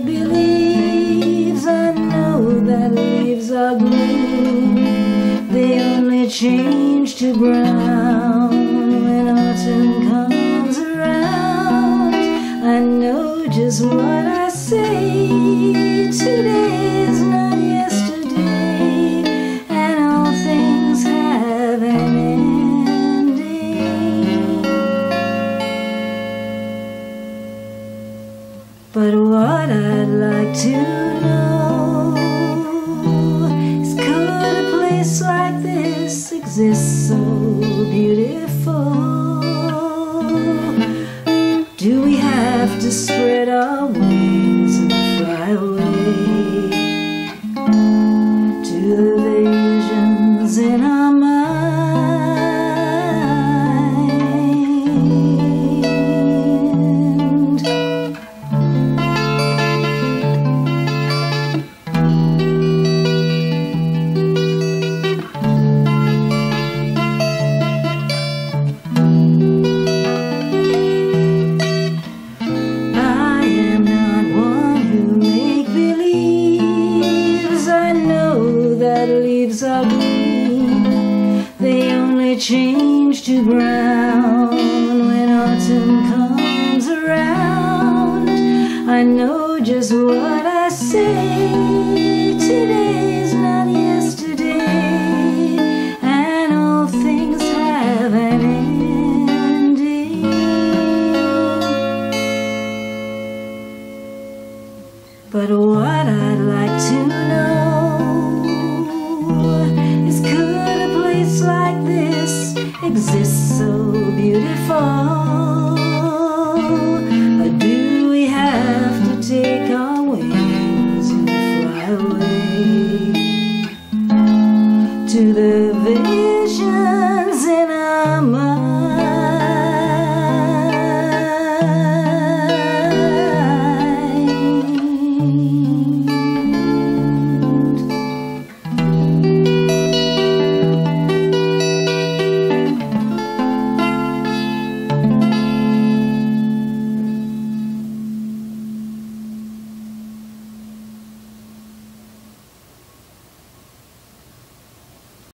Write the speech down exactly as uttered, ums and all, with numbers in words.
make-believes. I know that leaves are green, they only change to brown when autumn comes around. I know just what I say, today's not yesterday, and all things have an ending. But what I'd like to know is, could a place like this exist so beautiful? Do we have to spread our wings and fly away to the visions in our mind? Leaves are green, they only change to brown when autumn comes around. I know just what I say, today's not yesterday, and all things have an ending. But what I'd like to know is, could a place like this exist so beautiful?